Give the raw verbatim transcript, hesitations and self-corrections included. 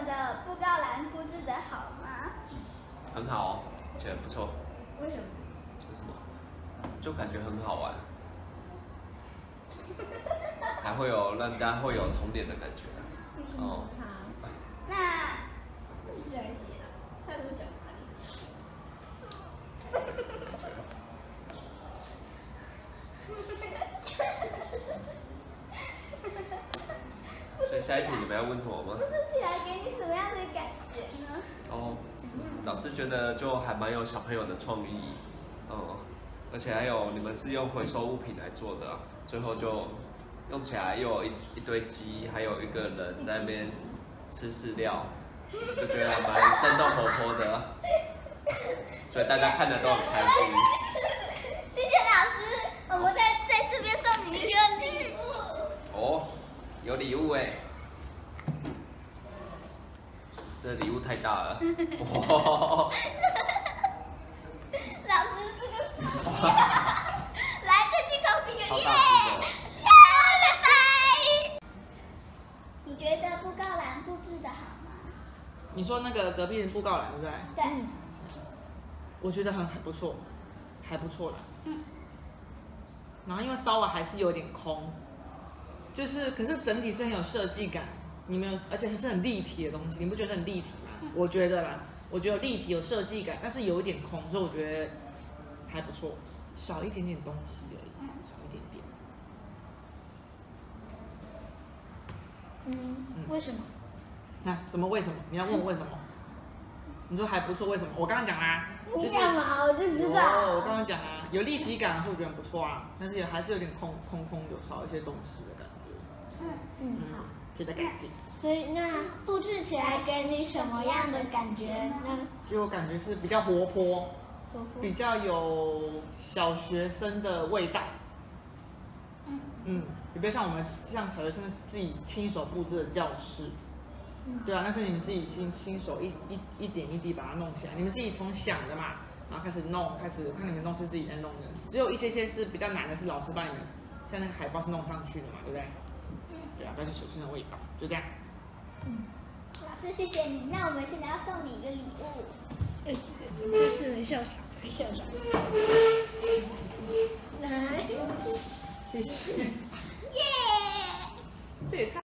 们的布告栏布置的好吗？ 很好哦，觉得不错。 为什么？ 为什么？就感觉很好玩，还会有让大家会有童年的感觉。哦。 好，那下一题了，他都讲哪里？ 所以下一题你们要问什么吗？ 布置起来给你什么样的感觉呢？ 哦，老师觉得就还蛮有小朋友的创意，哦，而且还有你们是用回收物品来做的、啊，最后就用起来又有一一堆鸡，还有一个人在那边吃饲料，就觉得还蛮生动活泼的，所以大家看着都很开心。 谢谢老师，我们在在这边送你一个礼物。 哦，有礼物哎，这礼物太大了，哇！ 老师，这个是来对镜头比个耶，耶，拜拜。你觉得布告栏布置的好吗？ 你说那个隔壁的布告栏对不对？ 对。 嗯、我觉得很还不错，还不错啦。 嗯。 然后因为稍微还是有点空，就是可是整体是很有设计感，你没有，而且是很立体的东西，你不觉得很立体吗？嗯、我觉得啦，我觉得有立体有设计感，但是有一点空，所以我觉得还不错，少一点点东西而已，少一点点。 嗯，为什么？ 那、啊、什么为什么？你要问我为什么？你说还不错，为什么？我刚刚讲啦，就是你干嘛？我就知道。 哦，我刚刚讲啦，有立体感，我觉得很不错啊，但是也还是有点空空空，有少一些东西的感觉。 嗯嗯，好， 可以再改进。 所以那布置起来给你什么样的感觉呢？ 给我感觉是比较活泼， 活泼比较有小学生的味道。 嗯嗯，也不要像我们像小学生自己亲手布置的教室。对啊，那是你们自己亲亲手一一一点一滴把它弄起来，你们自己从想的嘛，然后开始弄，开始我看你们弄是自己在弄的，只有一些些是比较难的，是老师帮你们，像那个海报是弄上去的嘛，对不对？对啊，比较小学生的味道，就这样。 嗯，老师谢谢你，那我们现在要送你一个礼物。哎，这个这次很笑场，很笑场。来， 谢谢。 耶！ 这也太。